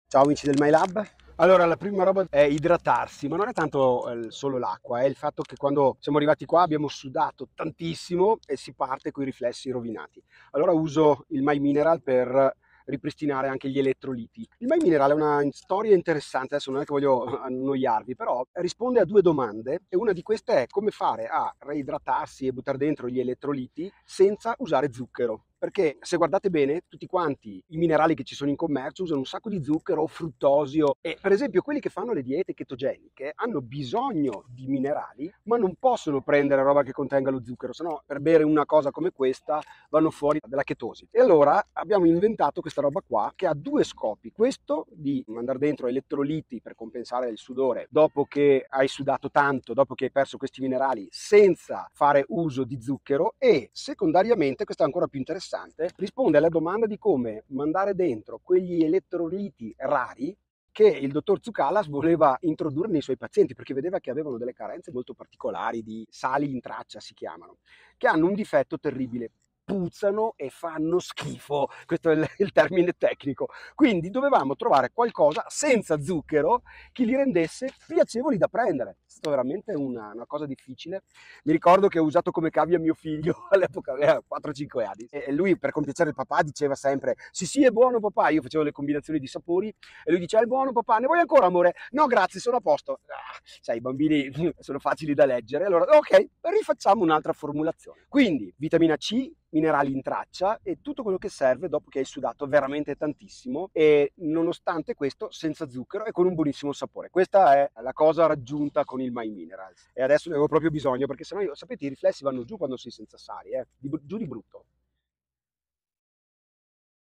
Ciao amici del MyLab. Allora, la prima roba è idratarsi, ma non è tanto solo l'acqua, è il fatto che quando siamo arrivati qua abbiamo sudato tantissimo e si parte con i riflessi rovinati. Allora uso il My Mineral per ripristinare anche gli elettroliti. Il My Mineral è una storia interessante, adesso non è che voglio annoiarvi, però risponde a due domande e una di queste è come fare a reidratarsi e buttare dentro gli elettroliti senza usare zucchero. Perché se guardate bene, tutti quanti i minerali che ci sono in commercio usano un sacco di zucchero, fruttosio e per esempio quelli che fanno le diete ketogeniche hanno bisogno di minerali, ma non possono prendere roba che contenga lo zucchero, sennò per bere una cosa come questa vanno fuori dalla chetosi. E allora abbiamo inventato questa roba qua che ha due scopi. Questo di mandare dentro elettroliti per compensare il sudore dopo che hai sudato tanto, dopo che hai perso questi minerali senza fare uso di zucchero e secondariamente, questo è ancora più interessante, risponde alla domanda di come mandare dentro quegli elettroliti rari che il dottor Tsoukalas voleva introdurre nei suoi pazienti perché vedeva che avevano delle carenze molto particolari di sali in traccia, si chiamano, che hanno un difetto terribile: puzzano e fanno schifo, questo è il termine tecnico. Quindi dovevamo trovare qualcosa senza zucchero che li rendesse piacevoli da prendere. È stata veramente una cosa difficile. Mi ricordo che ho usato come cavia mio figlio all'epoca, aveva 4-5 anni, e lui per compiacere il papà diceva sempre sì sì è buono papà, io facevo le combinazioni di sapori e lui diceva è buono papà, ne vuoi ancora amore? No grazie, sono a posto. Sai, i bambini sono facili da leggere, allora ok, rifacciamo un'altra formulazione. Quindi vitamina C, minerali in traccia e tutto quello che serve dopo che hai sudato veramente tantissimo e nonostante questo senza zucchero e con un buonissimo sapore. Questa è la cosa raggiunta con il My Minerals e adesso ne avevo proprio bisogno perché sennò sapete i riflessi vanno giù quando sei senza sali, giù di brutto.